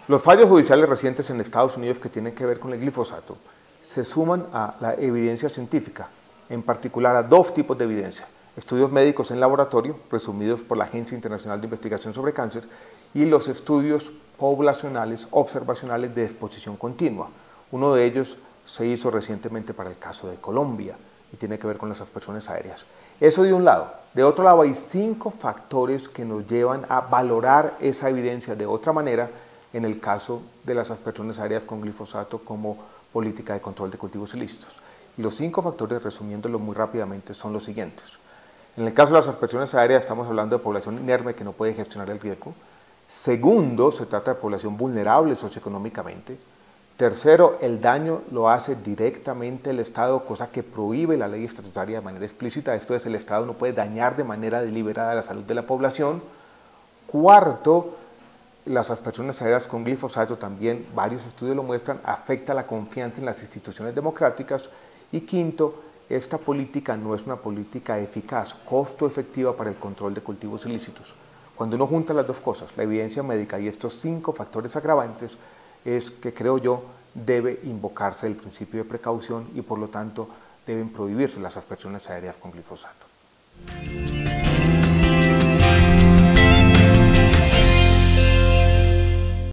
Los fallos judiciales recientes en Estados Unidos que tienen que ver con el glifosato se suman a la evidencia científica, en particular a dos tipos de evidencia: estudios médicos en laboratorio, resumidos por la Agencia Internacional de Investigación sobre Cáncer, y los estudios poblacionales observacionales de exposición continua. Uno de ellos se hizo recientemente para el caso de Colombia y tiene que ver con las aspersiones aéreas. Eso de un lado. De otro lado, hay 5 factores que nos llevan a valorar esa evidencia de otra manera en el caso de las aspersiones aéreas con glifosato como política de control de cultivos ilícitos. Y los 5 factores, resumiéndolo muy rápidamente, son los siguientes. En el caso de las aspersiones aéreas estamos hablando de población inerme que no puede gestionar el riesgo. Segundo, se trata de población vulnerable socioeconómicamente. Tercero, el daño lo hace directamente el Estado, cosa que prohíbe la ley estatutaria de manera explícita. Esto es, el Estado no puede dañar de manera deliberada la salud de la población. Cuarto, las aspersiones aéreas con glifosato, también varios estudios lo muestran, afecta la confianza en las instituciones democráticas. Y quinto, esta política no es una política eficaz, costo efectiva para el control de cultivos ilícitos. Cuando uno junta las dos cosas, la evidencia médica y estos 5 factores agravantes, es que, creo yo, debe invocarse el principio de precaución y por lo tanto deben prohibirse las aspersiones aéreas con glifosato.